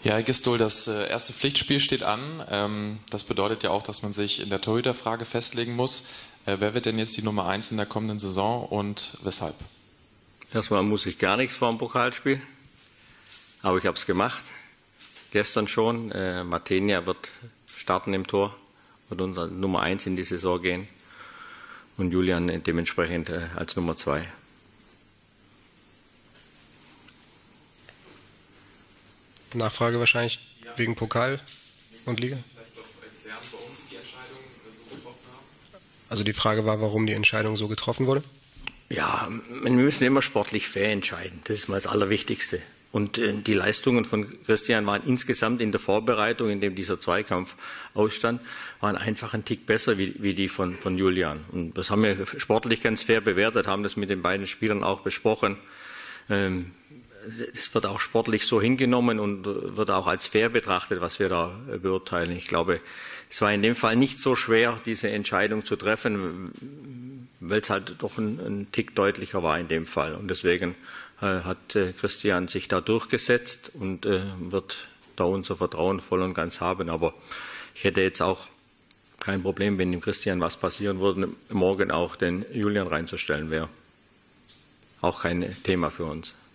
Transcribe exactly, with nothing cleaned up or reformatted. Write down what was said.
Ja, Herr Gistol, das erste Pflichtspiel steht an. Das bedeutet ja auch, dass man sich in der Torhüterfrage festlegen muss. Wer wird denn jetzt die Nummer eins in der kommenden Saison und weshalb? Erstmal muss ich gar nichts vor dem Pokalspiel, aber ich habe es gemacht. Gestern schon. Äh, Matenia wird starten im Tor, wird unser Nummer eins in die Saison gehen und Julian dementsprechend äh, als Nummer zwei. Nachfrage wahrscheinlich wegen Pokal und Liga? Vielleicht doch erklären, warum Sie die Entscheidung so getroffen haben? Also die Frage war, warum die Entscheidung so getroffen wurde? Ja, wir müssen immer sportlich fair entscheiden. Das ist mal das Allerwichtigste. Und äh, die Leistungen von Christian waren insgesamt in der Vorbereitung, in dem dieser Zweikampf ausstand, waren einfach ein Tick besser wie, wie die von, von Julian. Und das haben wir sportlich ganz fair bewertet, haben das mit den beiden Spielern auch besprochen. Ähm, Es wird auch sportlich so hingenommen und wird auch als fair betrachtet, was wir da beurteilen. Ich glaube, es war in dem Fall nicht so schwer, diese Entscheidung zu treffen, weil es halt doch ein, ein Tick deutlicher war in dem Fall. Und deswegen äh, hat äh, Christian sich da durchgesetzt und äh, wird da unser Vertrauen voll und ganz haben. Aber ich hätte jetzt auch kein Problem, wenn dem Christian was passieren würde, morgen auch den Julian reinzustellen wäre. Auch kein Thema für uns.